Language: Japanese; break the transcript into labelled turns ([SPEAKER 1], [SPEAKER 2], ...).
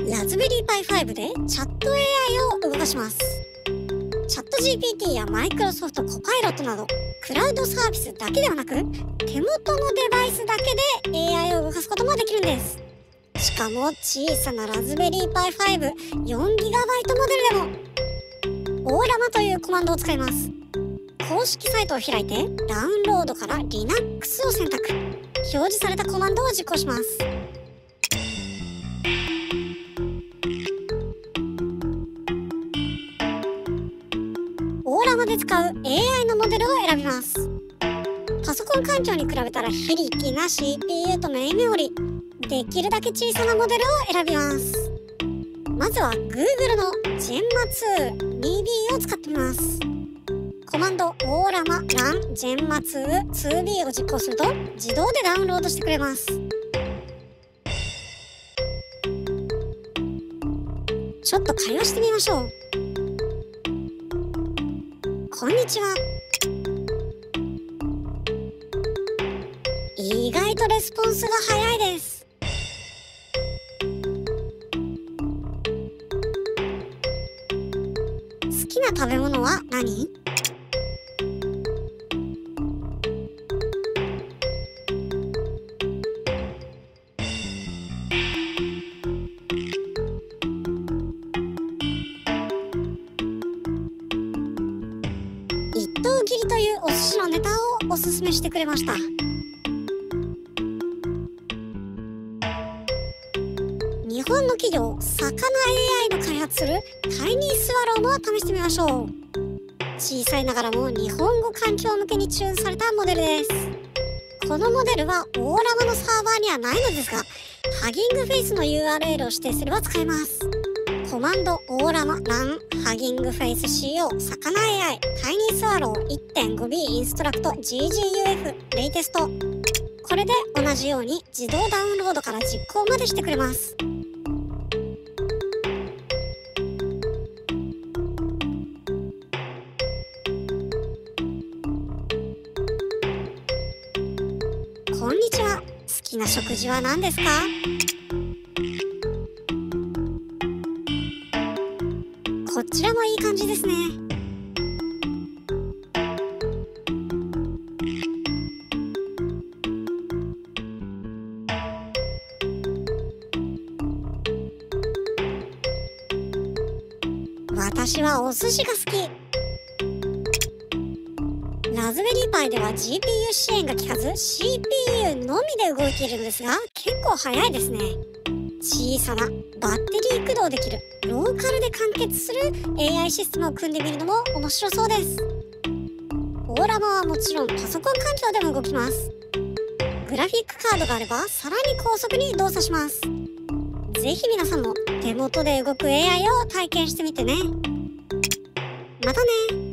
[SPEAKER 1] ラズベリーパイ5でチャット AI を動かします。チャット GPT やマイクロソフトコパイロットなどクラウドサービスだけではなく、手元のデバイスだけで AI を動かすこともできるんです。しかも小さなラズベリーパイ 5 4GB モデルでもオーラマというコマンドを使います。公式サイトを開いてダウンロードから Linux を選択。表示されたコマンドを実行します。オーラマで使う AI のモデルを選びます。パソコン環境に比べたら非力な CPU とメインメモリ、できるだけ小さなモデルを選びます。まずは Google の Gemma 2 2B を使ってみます。コマンドオーラマ run Gemma 2 2B を実行すると自動でダウンロードしてくれます。ちょっと会話してみましょう。こんにちは。意外とレスポンスが早いです。好きな食べ物は何？一頭切りというお寿司のネタをおすすめしてくれました。日本の企業魚 AI の開発するタイニースワローも試してみましょう。小さいながらも日本語環境向けにチューンされたモデルです。このモデルはオーラマのサーバーにはないのですが、ハギングフェイスの URL を指定すれば使えます。コマンドオーラマ run ハギングフェイス CO 魚 AI タイニースワロー 1.5B インストラクト GGUF レイテスト。これで同じように自動ダウンロードから実行までしてくれます。こんにちは。好きな食事は何ですか？こちらもいい感じですね。私はお寿司が好き。ラズベリーパイでは GPU 支援が効かず CPU のみで動いているのですが、結構早いですね。小さなバッテリー駆動できるローカルで完結する AI システムを組んでみるのも面白そうです。オーラマはもちろんパソコン環境でも動きます。グラフィックカードがあればさらに高速に動作します。ぜひ皆さんも手元で動く AI を体験してみてね。またね。